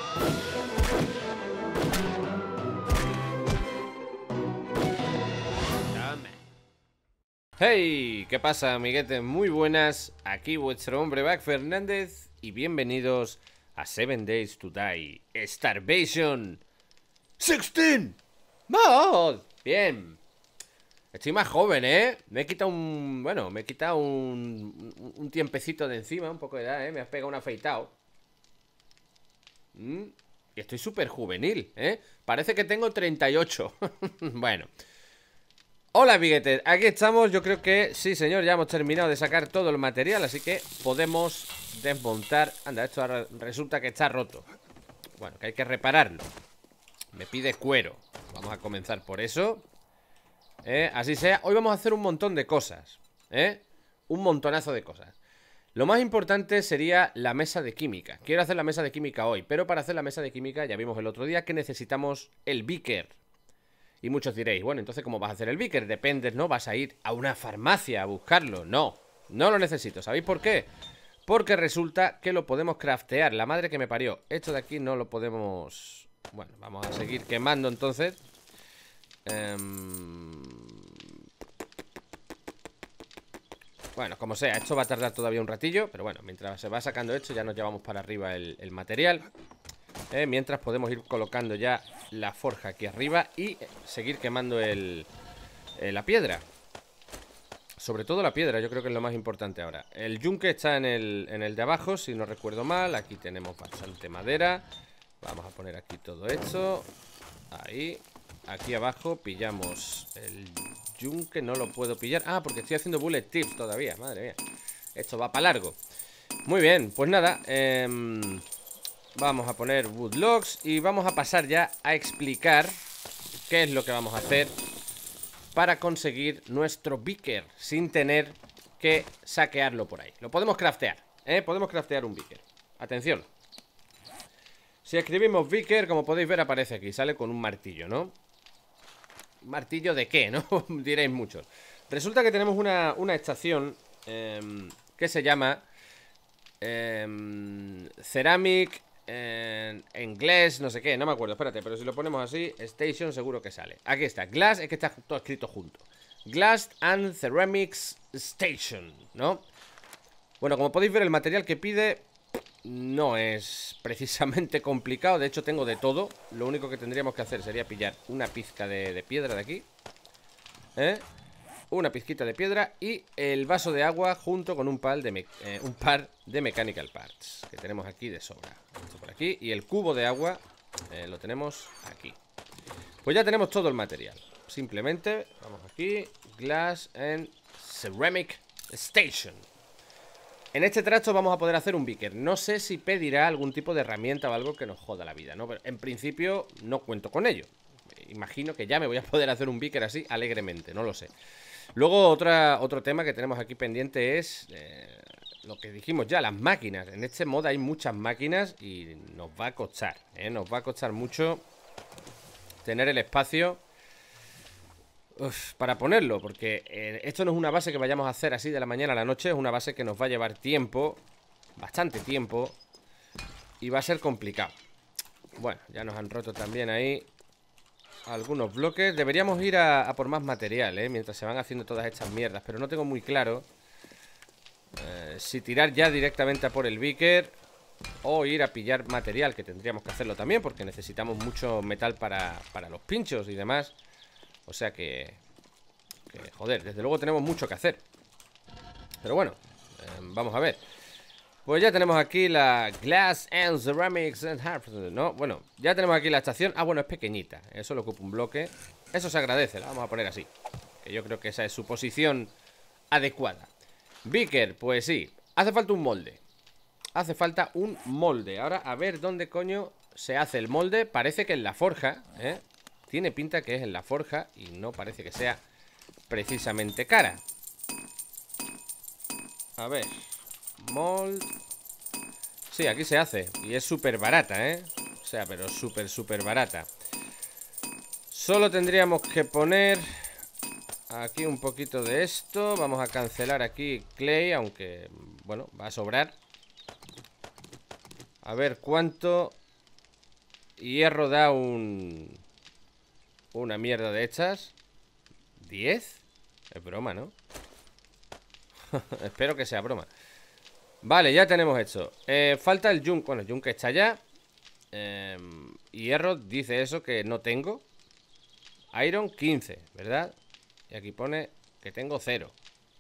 Hey, ¿qué pasa, amiguetes? Muy buenas, aquí vuestro hombre Back Fernández y bienvenidos a 7 Days to Die Starvation 16 Mod. Bien, estoy más joven, ¿eh? Me he quitado un... bueno, me he quitado un tiempecito de encima, un poco de edad, ¿eh? Me has pegado un afeitado. Y estoy súper juvenil, ¿eh? Parece que tengo 38. Bueno. Hola, amiguetes, aquí estamos. Yo creo que, sí, señor, ya hemos terminado de sacar todo el material, así que podemos desmontar. Anda, esto ahora resulta que está roto. Bueno, que hay que repararlo. Me pide cuero. Vamos a comenzar por eso. Así sea. Hoy vamos a hacer un montón de cosas, un montonazo de cosas. Lo más importante sería la mesa de química. Quiero hacer la mesa de química hoy, pero para hacer la mesa de química, ya vimos el otro día que necesitamos el beaker. Y muchos diréis, bueno, entonces ¿cómo vas a hacer el beaker? Depende, ¿no? ¿Vas a ir a una farmacia a buscarlo? No, no lo necesito. ¿Sabéis por qué? Porque resulta que lo podemos craftear. La madre que me parió. Esto de aquí no lo podemos... Bueno, vamos a seguir quemando entonces. Bueno, como sea, esto va a tardar todavía un ratillo. Pero bueno, mientras se va sacando esto ya nos llevamos para arriba el material. Mientras podemos ir colocando ya la forja aquí arriba y seguir quemando la piedra. Sobre todo la piedra, yo creo que es lo más importante ahora. El yunque está en el de abajo, si no recuerdo mal. Aquí tenemos bastante madera. Vamos a poner aquí todo esto. Ahí. Aquí abajo pillamos el yunque. No lo puedo pillar. Ah, porque estoy haciendo bullet tips todavía. Madre mía. Esto va para largo. Muy bien, pues nada. Vamos a poner woodlogs y vamos a pasar ya a explicar qué es lo que vamos a hacer para conseguir nuestro beaker sin tener que saquearlo por ahí. Lo podemos craftear, podemos craftear un beaker. Atención. Si escribimos beaker, como podéis ver, aparece aquí. Sale con un martillo, ¿no? ¿Martillo de qué, no? Diréis muchos. Resulta que tenemos una estación que se llama Ceramic... en inglés, no sé qué, no me acuerdo, espérate, pero si lo ponemos así, Station seguro que sale. Aquí está, Glass, es que está todo escrito junto. Glass and Ceramics Station, ¿no? Bueno, como podéis ver, el material que pide no es precisamente complicado. De hecho, tengo de todo. Lo único que tendríamos que hacer sería pillar una pizca de piedra de aquí, una pizquita de piedra y el vaso de agua junto con un par de mechanical parts que tenemos aquí de sobra. Esto por aquí y el cubo de agua lo tenemos aquí. Pues ya tenemos todo el material. Simplemente vamos aquí, Glass and Ceramic Station. En este trasto vamos a poder hacer un beaker. No sé si pedirá algún tipo de herramienta o algo que nos joda la vida, ¿no? Pero en principio no cuento con ello. Imagino que ya me voy a poder hacer un beaker así alegremente, no lo sé. Luego otro tema que tenemos aquí pendiente es lo que dijimos ya, las máquinas. En este mod hay muchas máquinas y nos va a costar, nos va a costar mucho tener el espacio para ponerlo, porque esto no es una base que vayamos a hacer así de la mañana a la noche. Es una base que nos va a llevar tiempo, bastante tiempo, y va a ser complicado. Bueno, ya nos han roto también ahí algunos bloques. Deberíamos ir a por más material, mientras se van haciendo todas estas mierdas. Pero no tengo muy claro si tirar ya directamente a por el beaker o ir a pillar material, que tendríamos que hacerlo también, porque necesitamos mucho metal para los pinchos y demás. O sea que joder, desde luego tenemos mucho que hacer. Pero bueno, vamos a ver. Pues ya tenemos aquí la Glass and Ceramics and Harvest, ¿no? Bueno, ya tenemos aquí la estación. Ah, bueno, es pequeñita. Eso le ocupa un bloque. Eso se agradece, la vamos a poner así. Que yo creo que esa es su posición adecuada. Beaker, pues sí. Hace falta un molde. Hace falta un molde. Ahora, a ver dónde coño se hace el molde. Parece que en la forja, tiene pinta que es en la forja y no parece que sea precisamente cara. A ver... Mold. Sí, aquí se hace. Y es súper barata, O sea, pero súper barata. Solo tendríamos que poner aquí un poquito de esto. Vamos a cancelar aquí clay, aunque, bueno, va a sobrar. A ver cuánto Hierro da una mierda de estas. ¿10? Es broma, ¿no? Espero que sea broma. Vale, ya tenemos esto. Falta el yunque. Bueno, el yunque está ya. Hierro dice eso que no tengo. Iron 15, ¿verdad? Y aquí pone que tengo 0.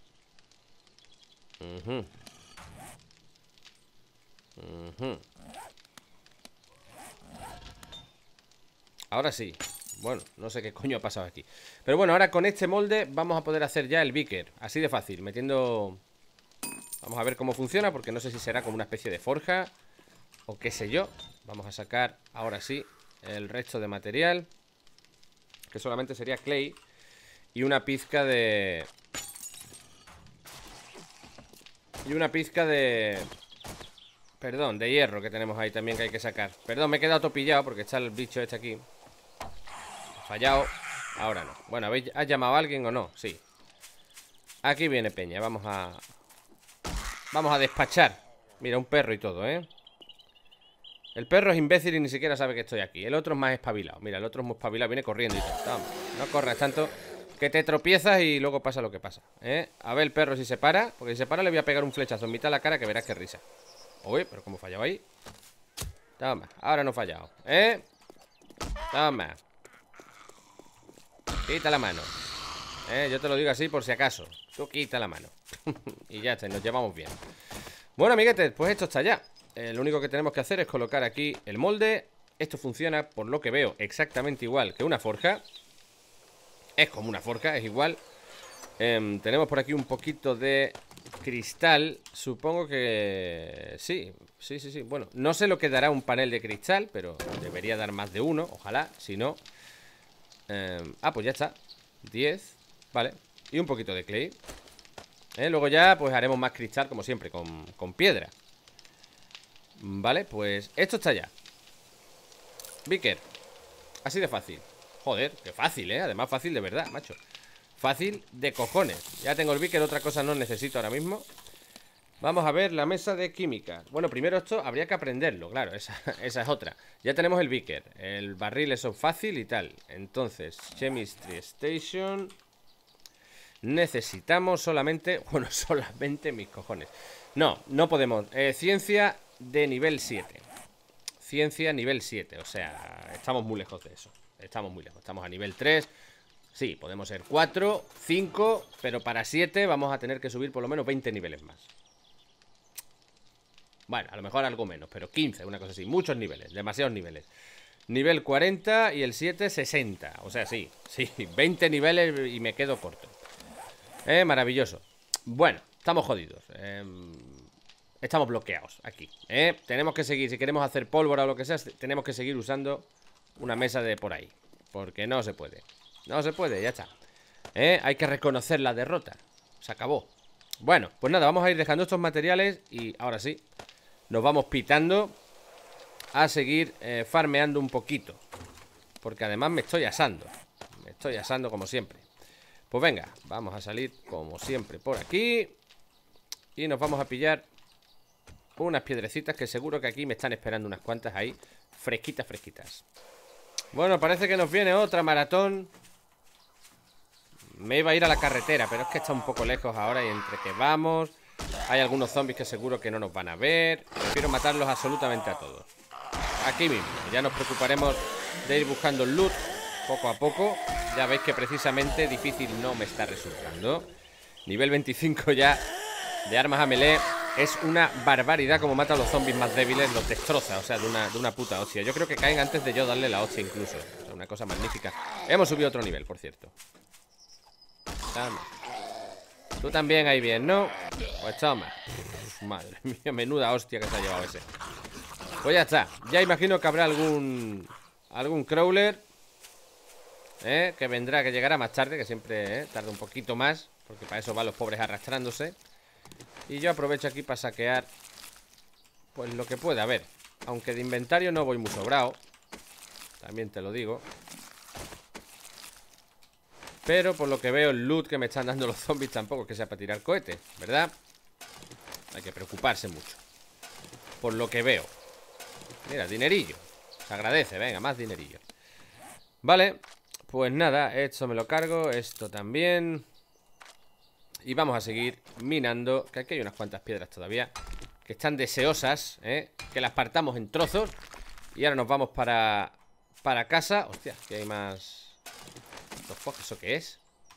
Ahora sí. Bueno, no sé qué coño ha pasado aquí. Pero bueno, ahora con este molde vamos a poder hacer ya el beaker. Así de fácil, metiendo... Vamos a ver cómo funciona, porque no sé si será como una especie de forja o qué sé yo. Vamos a sacar, ahora sí, el resto de material, que solamente sería clay y una pizca de... Perdón, de hierro que tenemos ahí también que hay que sacar. Perdón, me he quedado todo pillado porque está el bicho este aquí. Fallado. Ahora no. Bueno, ¿has llamado a alguien o no? Sí. Aquí viene Peña, vamos a despachar. Mira, un perro y todo, ¿eh? El perro es imbécil y ni siquiera sabe que estoy aquí. El otro es más espabilado. Mira, el otro es más espabilado, viene corriendo y todo. Toma, no corras tanto, que te tropiezas y luego pasa lo que pasa, ¿eh? A ver el perro si se para, porque si se para le voy a pegar un flechazo en mitad de la cara que verás qué risa. Uy, pero cómo fallaba ahí. Toma, ahora no he fallado, ¿eh? Toma. Quita la mano. Yo te lo digo así por si acaso. Tú quita la mano. Y ya está, nos llevamos bien. Bueno, amiguetes, pues esto está ya. Lo único que tenemos que hacer es colocar aquí el molde. Esto funciona, por lo que veo, exactamente igual que una forja. Es como una forja, es igual. Tenemos por aquí un poquito de cristal. Supongo que... Sí. Bueno, no sé lo que dará un panel de cristal, pero debería dar más de uno, ojalá, si no... pues ya está. 10, vale. Y un poquito de clay. Luego ya pues haremos más cristal, como siempre, con piedra. Vale, pues esto está ya. Beaker. Así de fácil. Joder, qué fácil, además fácil de verdad, macho. Fácil de cojones. Ya tengo el beaker, otra cosa no necesito ahora mismo. Vamos a ver la mesa de química. Bueno, primero esto habría que aprenderlo, claro, esa es otra. Ya tenemos el beaker, el barril eso fácil y tal. Entonces, Chemistry Station. Necesitamos solamente... Bueno, solamente mis cojones. No podemos. Ciencia de nivel 7. Ciencia nivel 7, o sea, estamos muy lejos de eso. Estamos muy lejos, estamos a nivel 3. Sí, podemos ser 4, 5, pero para 7 vamos a tener que subir por lo menos 20 niveles más. Bueno, a lo mejor algo menos, pero 15, una cosa así. Muchos niveles, demasiados niveles. Nivel 40 y el 7, 60. O sea, sí, 20 niveles y me quedo corto. Maravilloso. Bueno, estamos jodidos. Estamos bloqueados aquí. Tenemos que seguir, si queremos hacer pólvora o lo que sea, tenemos que seguir usando una mesa de por ahí. Porque no se puede. No se puede, ya está. Hay que reconocer la derrota. Se acabó. Bueno, pues nada, vamos a ir dejando estos materiales y ahora sí, nos vamos pitando a seguir farmeando un poquito. Porque además me estoy asando. Me estoy asando como siempre. Pues venga, vamos a salir como siempre por aquí. Y nos vamos a pillar unas piedrecitas que seguro que aquí me están esperando unas cuantas ahí. Fresquitas, fresquitas. Bueno, parece que nos viene otra maratón. Me iba a ir a la carretera, pero es que está un poco lejos ahora. Y entre que vamos, hay algunos zombies que seguro que no nos van a ver. Prefiero matarlos absolutamente a todos. Aquí mismo, ya nos preocuparemos de ir buscando el loot poco a poco. Ya veis que precisamente difícil no me está resultando. Nivel 25 ya de armas a melee. Es una barbaridad como mata a los zombies más débiles. Los destroza, o sea, de una puta hostia. Yo creo que caen antes de yo darle la hostia incluso. O sea, una cosa magnífica. Hemos subido otro nivel, por cierto. Toma. Tú también ahí bien, ¿no? Pues toma. Madre mía, menuda hostia que se ha llevado ese. Pues ya está. Ya imagino que habrá algún crawler que vendrá, que llegará más tarde. Que siempre tarda un poquito más, porque para eso van los pobres arrastrándose. Y yo aprovecho aquí para saquear pues lo que pueda haber. Aunque de inventario no voy muy sobrado, también te lo digo. Pero por lo que veo el loot que me están dando los zombies tampoco es que sea para tirar cohetes, ¿verdad? Hay que preocuparse mucho. Por lo que veo. Mira, dinerillo. Se agradece, venga, más dinerillo. Vale, pues nada, esto me lo cargo, esto también. Y vamos a seguir minando, que aquí hay unas cuantas piedras todavía que están deseosas, que las partamos en trozos. Y ahora nos vamos para casa. Hostia, que hay más. ¿Eso qué es?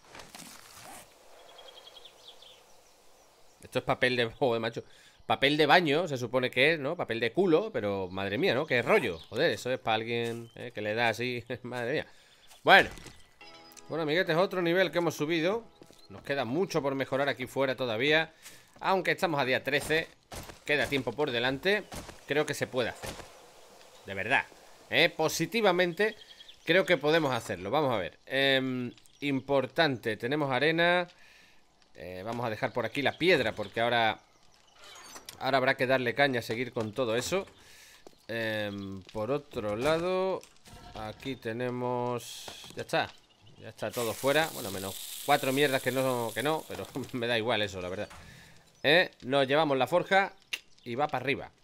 Esto es papel de... Joder, macho. Papel de baño, se supone que es, ¿no? Papel de culo, pero madre mía, ¿no? Qué rollo. Joder, eso es para alguien que le da así. Madre mía. Bueno, amiguetes, otro nivel que hemos subido. Nos queda mucho por mejorar aquí fuera todavía. Aunque estamos a día 13, queda tiempo por delante. Creo que se puede hacer. De verdad, positivamente creo que podemos hacerlo. Vamos a ver. Importante, tenemos arena. Vamos a dejar por aquí la piedra, porque ahora habrá que darle caña a seguir con todo eso. Por otro lado, aquí tenemos... Ya está todo fuera. Bueno, menos 4 mierdas que no, pero me da igual eso, la verdad. Nos llevamos la forja y va para arriba.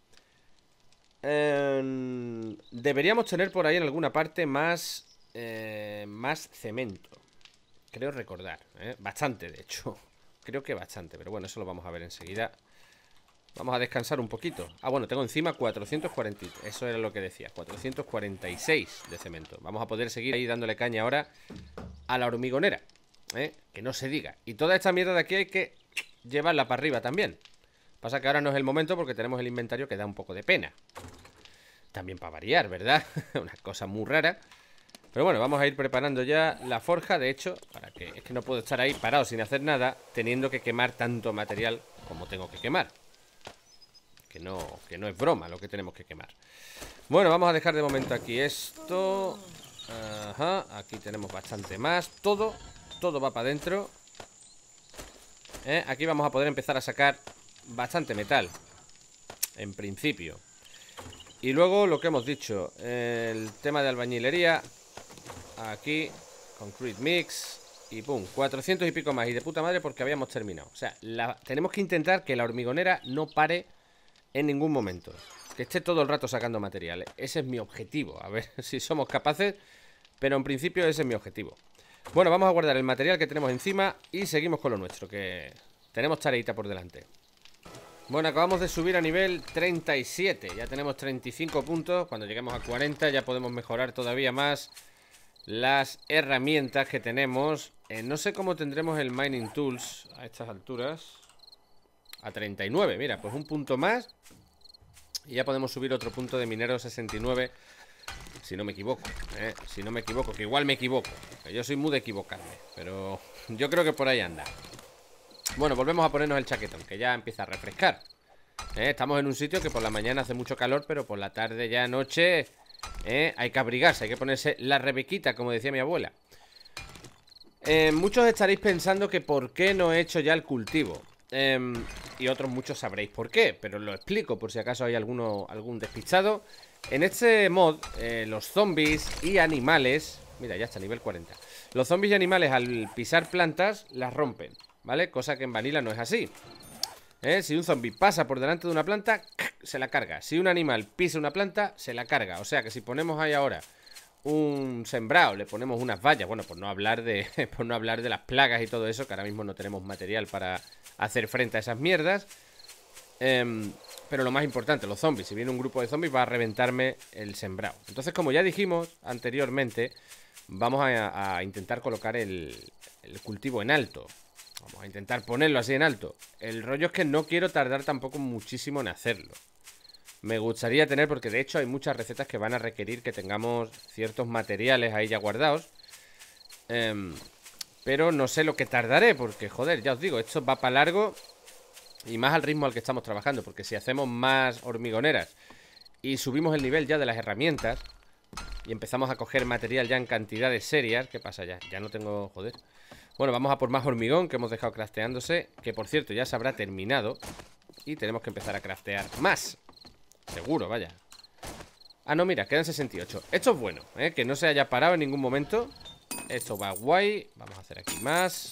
Deberíamos tener por ahí en alguna parte más cemento. Creo recordar, bastante de hecho. Creo que bastante, pero bueno, eso lo vamos a ver enseguida. Vamos a descansar un poquito. Ah, bueno, tengo encima 440. Eso era lo que decía, 446 de cemento. Vamos a poder seguir ahí dándole caña ahora a la hormigonera, que no se diga. Y toda esta mierda de aquí hay que llevarla para arriba también. Pasa que ahora no es el momento porque tenemos el inventario que da un poco de pena. También para variar, ¿verdad? Una cosa muy rara. Pero bueno, vamos a ir preparando ya la forja. De hecho, para que es que no puedo estar ahí parado sin hacer nada, teniendo que quemar tanto material como tengo que quemar. Que no es broma lo que tenemos que quemar. Bueno, vamos a dejar de momento aquí esto. Ajá, aquí tenemos bastante más. Todo va para adentro. Aquí vamos a poder empezar a sacar bastante metal, en principio. Y luego lo que hemos dicho, el tema de albañilería. Aquí, concrete mix. Y pum, 400 y pico más. Y de puta madre porque habíamos terminado. O sea, tenemos que intentar que la hormigonera no pare en ningún momento. Que esté todo el rato sacando material. Ese es mi objetivo. A ver si somos capaces. Pero en principio ese es mi objetivo. Bueno, vamos a guardar el material que tenemos encima y seguimos con lo nuestro, que tenemos tareita por delante. Bueno, acabamos de subir a nivel 37. Ya tenemos 35 puntos. Cuando lleguemos a 40 ya podemos mejorar todavía más las herramientas que tenemos. No sé cómo tendremos el Mining Tools a estas alturas. A 39, mira, pues un punto más. Y ya podemos subir otro punto de minero 69. Si no me equivoco, si no me equivoco, que igual me equivoco. Yo soy muy de equivocarme, pero yo creo que por ahí anda. Bueno, volvemos a ponernos el chaquetón, que ya empieza a refrescar. Estamos en un sitio que por la mañana hace mucho calor, pero por la tarde ya noche hay que abrigarse, hay que ponerse la rebequita, como decía mi abuela. Muchos estaréis pensando que por qué no he hecho ya el cultivo. Y otros muchos sabréis por qué, pero lo explico por si acaso hay algún despistado. En este mod, los zombies y animales... Mira, ya está, nivel 40. Los zombies y animales al pisar plantas las rompen, ¿vale? Cosa que en Vanilla no es así. Si un zombie pasa por delante de una planta, se la carga. Si un animal pisa una planta, se la carga. O sea que si ponemos ahí ahora un sembrado, le ponemos unas vallas, bueno, por no hablar de las plagas y todo eso, que ahora mismo no tenemos material para hacer frente a esas mierdas. Pero lo más importante, los zombies. Si viene un grupo de zombies va a reventarme el sembrado. Entonces, como ya dijimos anteriormente, vamos a intentar colocar el cultivo en alto. Vamos a intentar ponerlo así en alto. El rollo es que no quiero tardar tampoco muchísimo en hacerlo. Me gustaría tener, porque de hecho hay muchas recetas que van a requerir que tengamos ciertos materiales ahí ya guardados. Pero no sé lo que tardaré, porque joder, ya os digo, esto va para largo. Y más al ritmo al que estamos trabajando, porque si hacemos más hormigoneras y subimos el nivel ya de las herramientas y empezamos a coger material ya en cantidades serias, ¿qué pasa ya? Ya no tengo... joder. Bueno, vamos a por más hormigón que hemos dejado crafteándose, que por cierto ya se habrá terminado. Y tenemos que empezar a craftear más. Seguro, vaya. Ah, no, mira, quedan 68. Esto es bueno, que no se haya parado en ningún momento. Esto va guay. Vamos a hacer aquí más.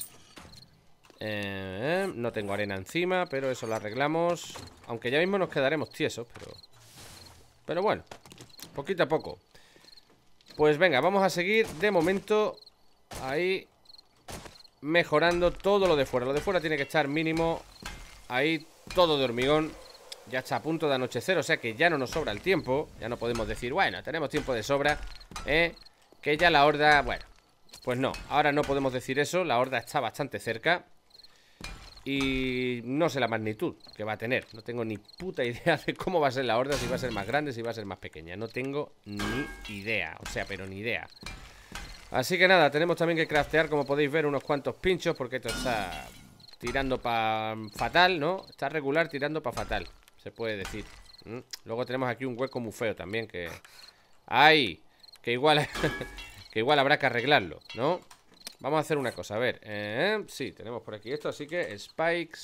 No tengo arena encima, pero eso lo arreglamos. Aunque ya mismo nos quedaremos tiesos, pero bueno. poquito a poco. Pues venga, vamos a seguir de momento ahí mejorando todo lo de fuera. Lo de fuera tiene que estar mínimo ahí, todo de hormigón. Ya está a punto de anochecer, o sea que ya no nos sobra el tiempo. Ya no podemos decir, bueno, tenemos tiempo de sobra, que ya la horda, bueno, pues no, ahora no podemos decir eso. La horda está bastante cerca y no sé la magnitud que va a tener. No tengo ni puta idea de cómo va a ser la horda. Si va a ser más grande, si va a ser más pequeña. No tengo ni idea, o sea, pero ni idea. Así que nada, tenemos también que craftear, como podéis ver, unos cuantos pinchos, porque esto está tirando para fatal, ¿no? Está regular tirando para fatal, se puede decir. Luego tenemos aquí un hueco muy feo también que... ¡ay! Que igual... que igual habrá que arreglarlo, ¿no? Vamos a hacer una cosa, a ver. Sí, tenemos por aquí esto, así que spikes.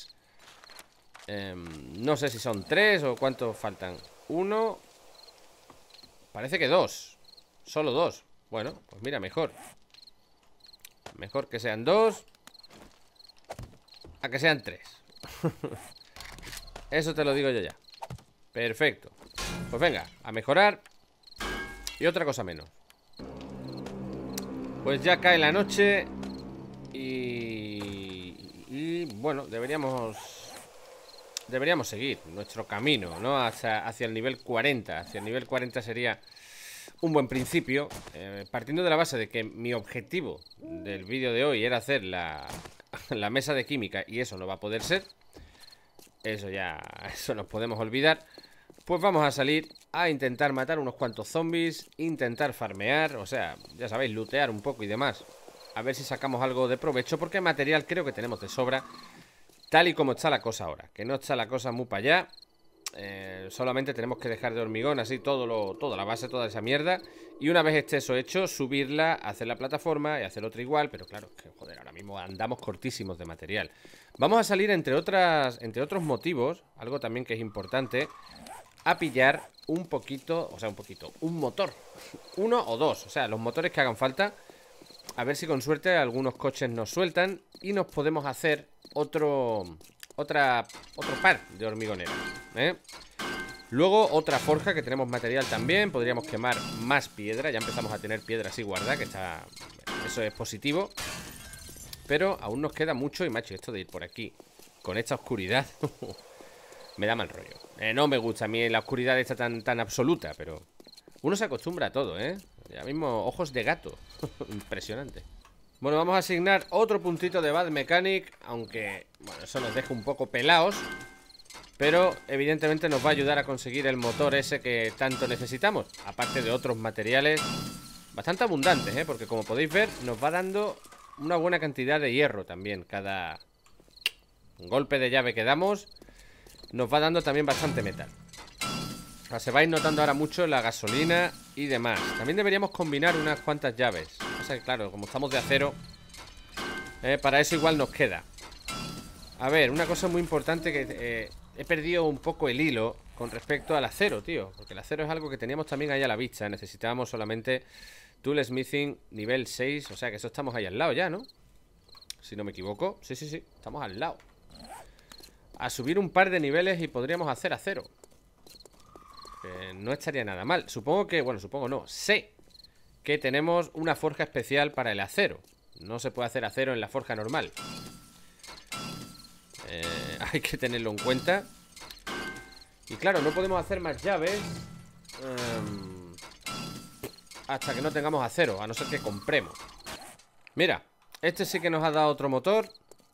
No sé si son 3 o cuántos faltan. 1. Parece que 2. Solo 2. Bueno, pues mira, mejor. Mejor que sean 2 a que sean 3. Eso te lo digo yo ya. Perfecto. Pues venga, a mejorar. Y otra cosa menos. Pues ya cae la noche. Y bueno, deberíamos seguir nuestro camino, ¿no? Hacia el nivel 40. Hacia el nivel 40 sería un buen principio, partiendo de la base de que mi objetivo del vídeo de hoy era hacer la mesa de química, y eso no va a poder ser. Eso nos podemos olvidar. Pues vamos a salir a intentar matar unos cuantos zombies, intentar farmear, o sea, ya sabéis, lootear un poco y demás. A ver si sacamos algo de provecho, porque material creo que tenemos de sobra, tal y como está la cosa ahora. Que no está la cosa muy para allá. Solamente tenemos que dejar de hormigón así toda la base, toda esa mierda. Y una vez esté eso hecho, subirla, hacer la plataforma y hacer otra igual. Pero claro, que joder, ahora mismo andamos cortísimos de material. Vamos a salir entre otros motivos, algo también que es importante, a pillar un poquito, o sea, un motor. 1 o 2, o sea, los motores que hagan falta. A ver si con suerte algunos coches nos sueltan y nos podemos hacer otro par de hormigoneras, ¿eh? Luego otra forja, que tenemos material también. Podríamos quemar más piedra. Ya empezamos a tener piedra así guardada, que está... eso es positivo. Pero aún nos queda mucho. Y macho, esto de ir por aquí con esta oscuridad me da mal rollo. No me gusta a mí la oscuridad esta tan absoluta, pero uno se acostumbra a todo, ¿eh? Ya mismo, ojos de gato. Impresionante. Bueno, vamos a asignar otro puntito de Bad Mechanic, aunque, bueno, eso nos deja un poco pelados, pero evidentemente nos va a ayudar a conseguir el motor ese que tanto necesitamos, aparte de otros materiales bastante abundantes, ¿eh? Porque como podéis ver, nos va dando una buena cantidad de hierro también. Cada golpe de llave que damos nos va dando también bastante metal. O sea, se va a ir notando ahora mucho la gasolina y demás. También deberíamos combinar unas cuantas llaves. O sea, claro, como estamos de acero, para eso igual nos queda. A ver, una cosa muy importante, que he perdido un poco el hilo con respecto al acero, tío. Porque el acero es algo que teníamos también ahí a la vista. Necesitábamos solamente Tool Smithing nivel 6. O sea que eso estamos ahí al lado ya, ¿no? Si no me equivoco. Sí, estamos al lado. A subir un par de niveles y podríamos hacer acero. No estaría nada mal. Supongo que, bueno, supongo no, sé que tenemos una forja especial para el acero. No se puede hacer acero en la forja normal. Hay que tenerlo en cuenta. Y claro, no podemos hacer más llaves hasta que no tengamos acero, a no ser que compremos. Mira, este sí que nos ha dado otro motor.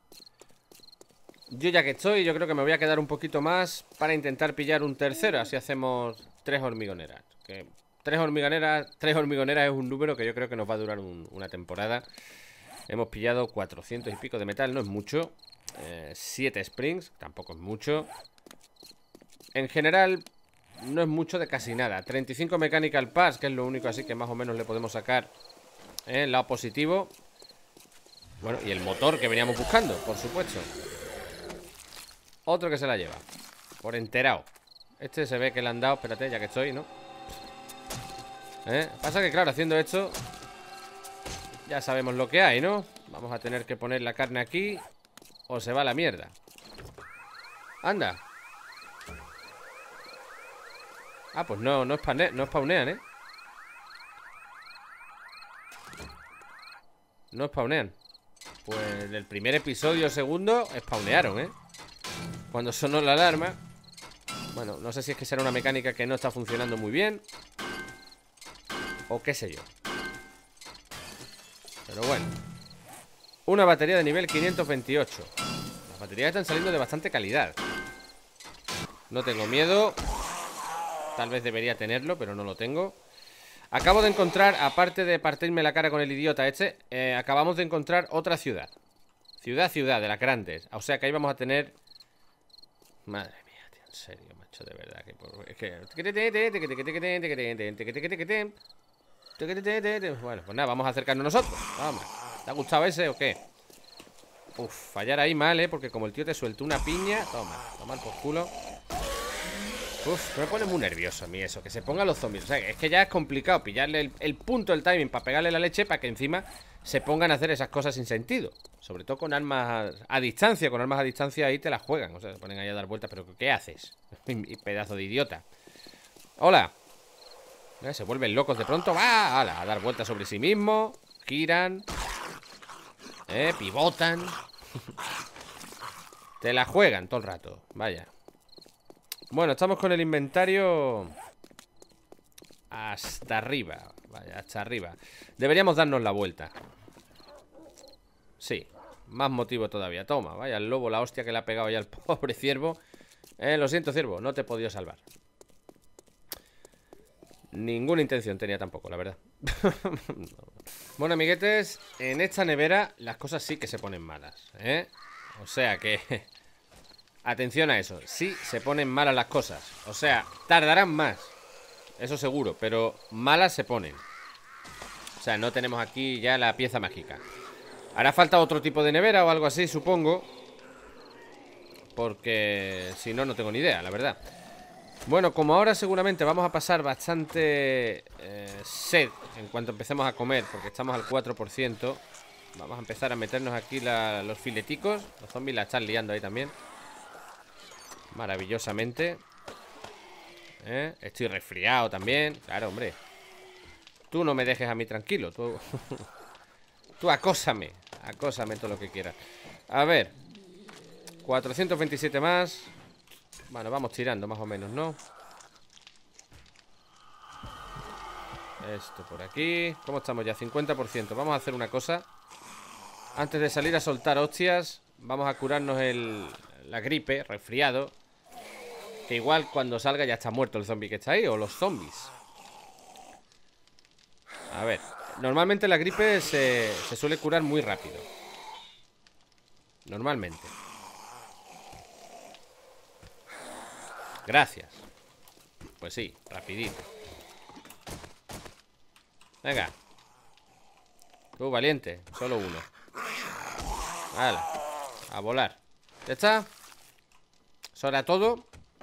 Yo ya que estoy, yo creo que me voy a quedar un poquito más para intentar pillar un tercero. Así hacemos 3 hormigoneras. Que 3 hormigoneras es un número que yo creo que nos va a durar una temporada. Hemos pillado 400 y pico de metal, no es mucho. 7 springs, tampoco es mucho. En general, no es mucho de casi nada. 35 mechanical parts, que es lo único así que más o menos le podemos sacar el lado positivo. Bueno, y el motor que veníamos buscando, por supuesto. Otro que se la lleva por enterado. Este se ve que le han dado, espérate, ya que estoy, ¿no? Pasa que claro, haciendo esto ya sabemos lo que hay, ¿no? Vamos a tener que poner la carne aquí o se va a la mierda. Anda. Ah, pues no spawnean, ¿eh? No spawnean. Pues el primer episodio o segundo spawnearon, ¿eh? Cuando sonó la alarma. Bueno, no sé si es que será una mecánica que no está funcionando muy bien, o qué sé yo. Pero bueno. Una batería de nivel 528. Las baterías están saliendo de bastante calidad. No tengo miedo. Tal vez debería tenerlo, pero no lo tengo. Acabo de encontrar, aparte de partirme la cara con el idiota este, acabamos de encontrar otra ciudad. Ciudad, de las grandes. O sea que ahí vamos a tener... Madre mía, tío, en serio, macho, de verdad que... Es que... Bueno, pues nada, vamos a acercarnos nosotros. Vamos. ¿Te ha gustado ese o qué? Uf, fallar ahí mal, porque como el tío te suelta una piña... Toma, tomar por culo. Uf, me pone muy nervioso a mí eso, que se pongan los zombies. O sea, es que ya es complicado pillarle el punto, el timing para pegarle la leche, para que encima se pongan a hacer esas cosas sin sentido. Sobre todo con armas a distancia. Con armas a distancia ahí te las juegan. O sea, se ponen ahí a dar vueltas. ¿Pero qué haces? Pedazo de idiota. Hola. Se vuelven locos de pronto. Va a dar vueltas sobre sí mismo. Giran. Pivotan. Te la juegan todo el rato. Vaya. Bueno, estamos con el inventario hasta arriba. Vaya, hasta arriba. Deberíamos darnos la vuelta. Sí, más motivo todavía. Toma, vaya el lobo, la hostia que le ha pegado ya al pobre ciervo. Lo siento, ciervo, no te he podido salvar. Ninguna intención tenía tampoco, la verdad. Bueno, amiguetes, en esta nevera las cosas sí que se ponen malas, ¿eh? O sea que... Atención a eso, sí se ponen malas las cosas. O sea, tardarán más, eso seguro, pero malas se ponen. O sea, no tenemos aquí ya la pieza mágica. Hará falta otro tipo de nevera o algo así, supongo. Porque si no, no tengo ni idea, la verdad. Bueno, como ahora seguramente vamos a pasar bastante sed en cuanto empecemos a comer, porque estamos al 4%. Vamos a empezar a meternos aquí los fileticos. Los zombies la están liando ahí también. Maravillosamente. Estoy resfriado también. Claro, hombre. Tú no me dejes a mí tranquilo. Tú acósame. Acósame todo lo que quieras. A ver. 427 más. Bueno, vamos tirando más o menos, ¿no? Esto por aquí. ¿Cómo estamos ya? 50%. Vamos a hacer una cosa. Antes de salir a soltar hostias, vamos a curarnos la gripe, resfriado. Que igual cuando salga ya está muerto el zombie que está ahí. O los zombies. A ver. Normalmente la gripe se suele curar muy rápido. Normalmente. Gracias. Pues sí, rapidito. Venga. Tú, valiente. Solo uno. Hala. A volar. ¿Ya está? ¿Eso era todo?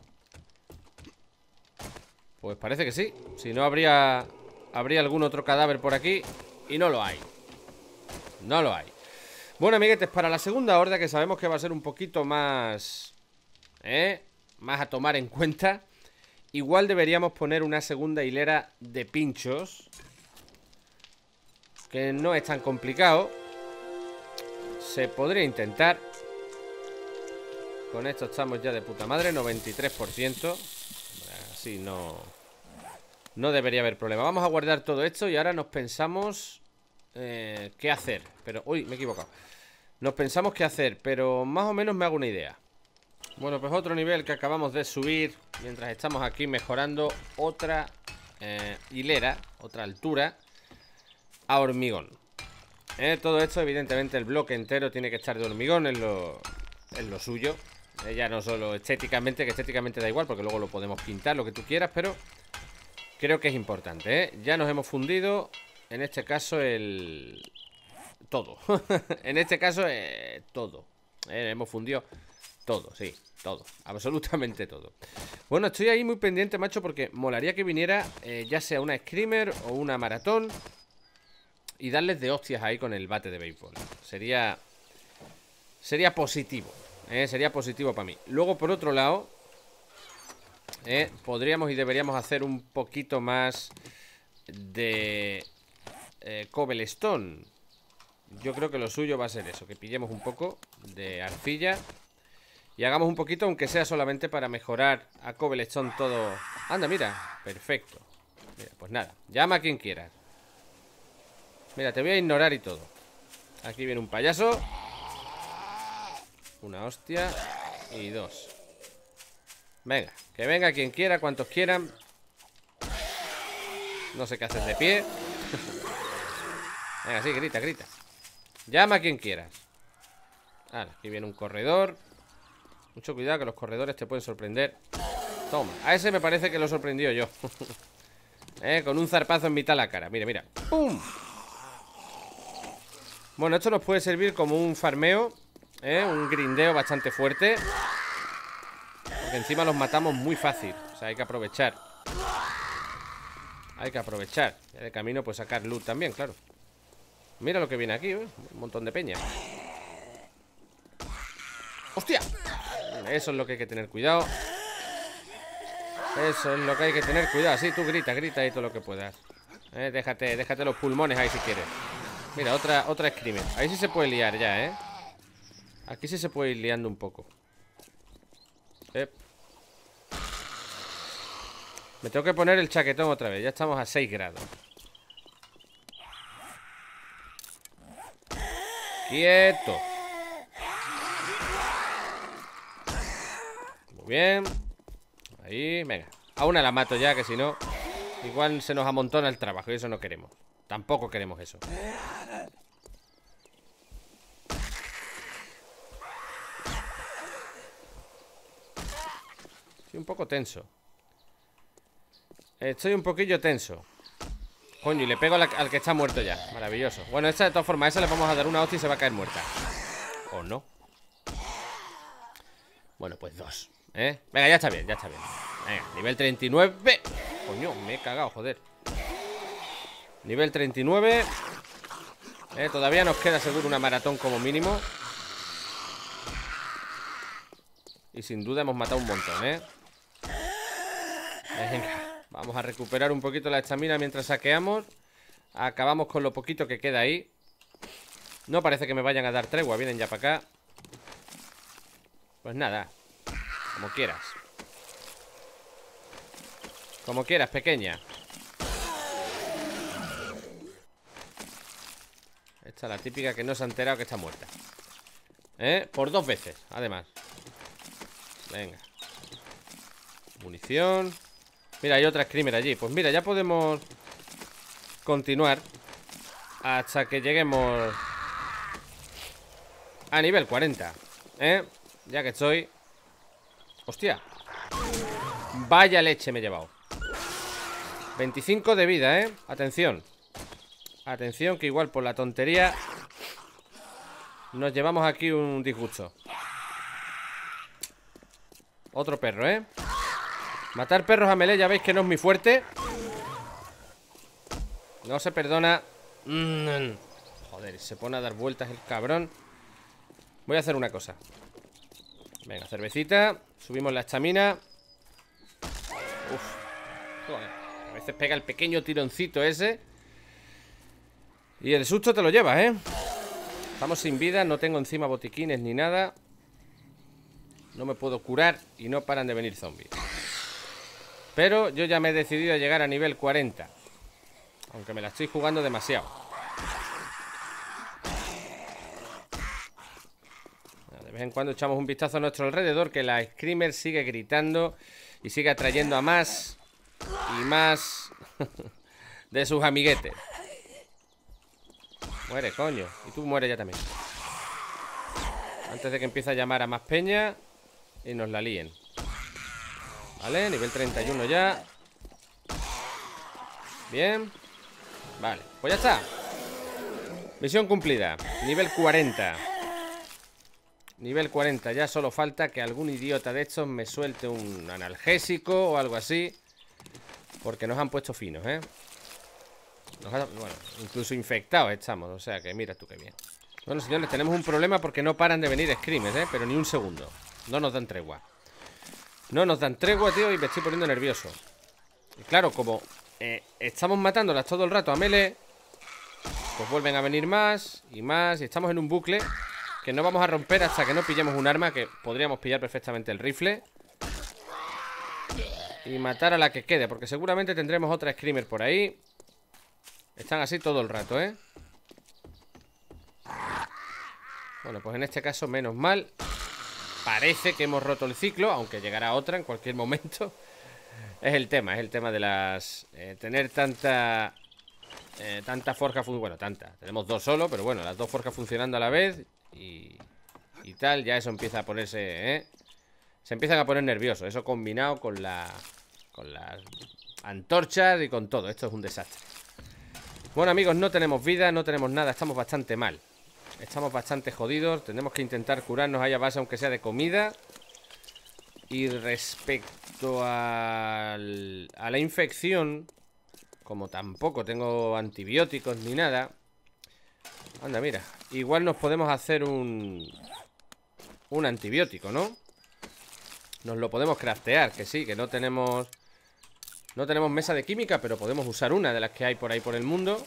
Pues parece que sí. Si no, habría algún otro cadáver por aquí. Y no lo hay. No lo hay. Bueno, amiguetes, para la segunda horda, que sabemos que va a ser un poquito más... más a tomar en cuenta, igual deberíamos poner una segunda hilera de pinchos, que no es tan complicado. Se podría intentar. Con esto estamos ya de puta madre, 93%. Así no debería haber problema. Vamos a guardar todo esto y ahora nos pensamos qué hacer. Pero, uy, me he equivocado. Nos pensamos qué hacer, pero más o menos me hago una idea. Bueno, pues otro nivel que acabamos de subir mientras estamos aquí mejorando otra hilera, otra altura a hormigón. Todo esto, evidentemente, el bloque entero tiene que estar de hormigón, es lo suyo. Ya no solo estéticamente, que estéticamente da igual, porque luego lo podemos pintar, lo que tú quieras, pero creo que es importante, Ya nos hemos fundido, en este caso, todo. En este caso, todo. Hemos fundido todo, sí, todo, absolutamente todo. Bueno, estoy ahí muy pendiente, macho, porque molaría que viniera ya sea una screamer o una maratón y darles de hostias ahí con el bate de béisbol. Sería positivo, sería positivo para mí. Luego, por otro lado, podríamos y deberíamos hacer un poquito más de cobblestone. yo creo que lo suyo va a ser eso, que pillemos un poco de arcilla y hagamos un poquito, aunque sea solamente para mejorar a cobblestone todo. Anda, mira, perfecto. Mira, pues nada, llama a quien quieras. Mira, te voy a ignorar y todo. Aquí viene un payaso. Una hostia y dos. Venga, que venga quien quiera, cuantos quieran. No sé qué haces de pie. Venga, sí, grita, grita. Llama a quien quieras. Vale, aquí viene un corredor. Mucho cuidado que los corredores te pueden sorprender. Toma, a ese me parece que lo sorprendió yo. Con un zarpazo en mitad de la cara. Mira, mira, ¡pum! Bueno, esto nos puede servir como un farmeo, un grindeo bastante fuerte. Porque encima los matamos muy fácil. O sea, hay que aprovechar. Hay que aprovechar. Y de camino pues sacar loot también, claro. Mira lo que viene aquí, un montón de peña. ¡Hostia! Eso es lo que hay que tener cuidado. Eso es lo que hay que tener cuidado. Sí, tú grita, grita ahí todo lo que puedas. Déjate los pulmones ahí si quieres. Mira, otra screamer. Ahí sí se puede liar ya, Aquí sí se puede ir liando un poco. Me tengo que poner el chaquetón otra vez. Ya estamos a 6 grados. ¡Quieto! Muy bien. Ahí, venga. A una la mato ya, que si no igual se nos amontona el trabajo y eso no queremos. Tampoco queremos eso. Estoy un poco tenso. Estoy un poquillo tenso. Coño, y le pego al que está muerto ya. Maravilloso. Bueno, esta de todas formas, a esa le vamos a dar una hostia y se va a caer muerta. ¿O no? Bueno, pues 2. Venga, ya está bien, ya está bien. Venga, nivel 39. Coño, me he cagado, joder. Nivel 39. Todavía nos queda seguro una maratón como mínimo. Y sin duda hemos matado un montón, Venga. Vamos a recuperar un poquito la estamina mientras saqueamos. Acabamos con lo poquito que queda ahí. No parece que me vayan a dar tregua. Vienen ya para acá. Pues nada, como quieras. Como quieras, pequeña. Esta es la típica que no se ha enterado que está muerta. Por 2 veces, además. Venga. Munición. Mira, hay otra screamer allí. Pues mira, ya podemos continuar hasta que lleguemos a nivel 40. Ya que estoy. Hostia. Vaya leche me he llevado. 25 de vida, Atención. Atención, que igual por la tontería nos llevamos aquí un disgusto. Otro perro, Matar perros a melee ya veis que no es muy fuerte. No se perdona. Joder, se pone a dar vueltas el cabrón. Voy a hacer una cosa. Venga, cervecita. Subimos la estamina. Joder, a veces pega el pequeño tironcito ese y el susto te lo llevas, Estamos sin vida, no tengo encima botiquines ni nada. No me puedo curar y no paran de venir zombies. Pero yo ya me he decidido a llegar a nivel 40. Aunque me la estoy jugando demasiado. De vez en cuando echamos un vistazo a nuestro alrededor, que la screamer sigue gritando y sigue atrayendo a más y más de sus amiguetes. Muere, coño. Y tú mueres ya también. Antes de que empiece a llamar a más peña y nos la líen. Vale, nivel 31 ya. Bien. Vale, pues ya está. Misión cumplida. Nivel 40. Nivel 40, ya solo falta que algún idiota de estos me suelte un analgésico o algo así. Porque nos han puesto finos, bueno, incluso infectados estamos, o sea que mira tú qué bien. Bueno, señores, tenemos un problema porque no paran de venir screamers, pero ni un segundo. No nos dan tregua. No nos dan tregua, tío, y me estoy poniendo nervioso. Y claro, como estamos matándolas todo el rato a melee, pues vuelven a venir más y más. Y estamos en un bucle que no vamos a romper hasta que no pillemos un arma. Que podríamos pillar perfectamente el rifle y matar a la que quede, porque seguramente tendremos otra screamer por ahí. Están así todo el rato, ¿eh? Bueno, pues en este caso menos mal. Parece que hemos roto el ciclo, aunque llegará otra en cualquier momento. Es el tema de las... tener tanta forja... Bueno, tanta. Tenemos dos solo, pero bueno, las dos forjas funcionando a la vez. Y tal, ya eso empieza a ponerse... Se empiezan a poner nerviosos. Eso combinado con las antorchas y con todo. Esto es un desastre. Bueno, amigos, no tenemos vida, no tenemos nada. Estamos bastante mal. Estamos bastante jodidos. Tenemos que intentar curarnos ahí a base, aunque sea de comida. Y respecto a la infección, como tampoco tengo antibióticos ni nada. Anda, mira. Igual nos podemos hacer un antibiótico, ¿no? Nos lo podemos craftear, que sí, que no tenemos mesa de química, pero podemos usar una de las que hay por ahí por el mundo.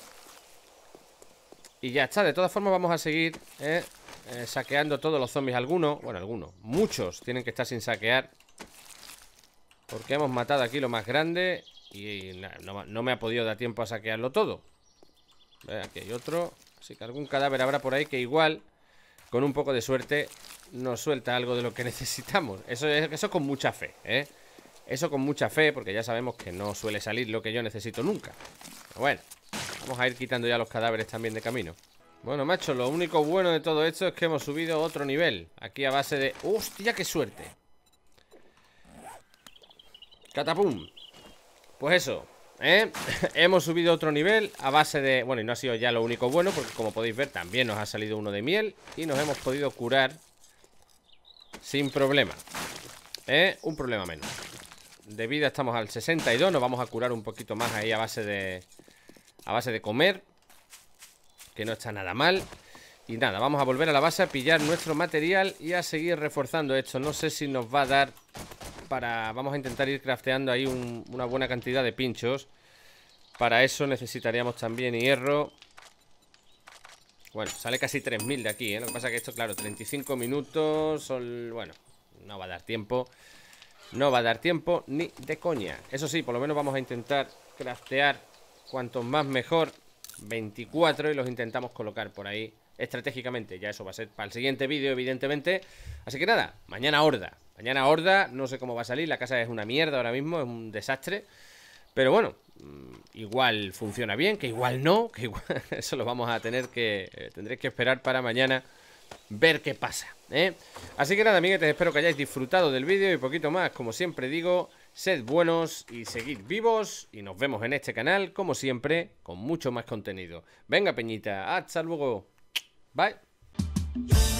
Y ya está, de todas formas vamos a seguir saqueando todos los zombies. Algunos, muchos tienen que estar sin saquear, porque hemos matado aquí lo más grande. Y no me ha podido dar tiempo a saquearlo todo. Aquí hay otro. Así que algún cadáver habrá por ahí que igual, con un poco de suerte, nos suelta algo de lo que necesitamos. Eso con mucha fe, ¿eh? Eso con mucha fe, porque ya sabemos que no suele salir lo que yo necesito nunca. Pero bueno, vamos a ir quitando ya los cadáveres también de camino. Bueno, macho, lo único bueno de todo esto es que hemos subido otro nivel. Aquí a base de... ¡Hostia, qué suerte! ¡Catapum! Pues eso, hemos subido otro nivel a base de... Bueno, y no ha sido ya lo único bueno, porque como podéis ver también nos ha salido uno de miel. Y nos hemos podido curar sin problema. Un problema menos. De vida estamos al 62. Nos vamos a curar un poquito más ahí a base de comer, que no está nada mal. Y nada, vamos a volver a la base a pillar nuestro material y a seguir reforzando esto. No sé si nos va a dar para... Vamos a intentar ir crafteando ahí una buena cantidad de pinchos. Para eso necesitaríamos también hierro. Bueno, sale casi 3000 de aquí, ¿eh? Lo que pasa es que esto, claro, 35 minutos son... Bueno, no va a dar tiempo. No va a dar tiempo ni de coña. Eso sí, por lo menos vamos a intentar craftear cuantos más mejor. 24 y los intentamos colocar por ahí estratégicamente. Ya eso va a ser para el siguiente vídeo, evidentemente. Así que nada, mañana horda. Mañana horda, no sé cómo va a salir. La casa es una mierda ahora mismo, es un desastre. Pero bueno, igual funciona bien, que igual no, que igual eso lo vamos a tendréis que esperar para mañana ver qué pasa, ¿eh? Así que nada, amiguetes, espero que hayáis disfrutado del vídeo y poquito más. Como siempre digo, sed buenos y seguid vivos. Y nos vemos en este canal, como siempre, con mucho más contenido. Venga, peñita, hasta luego. Bye.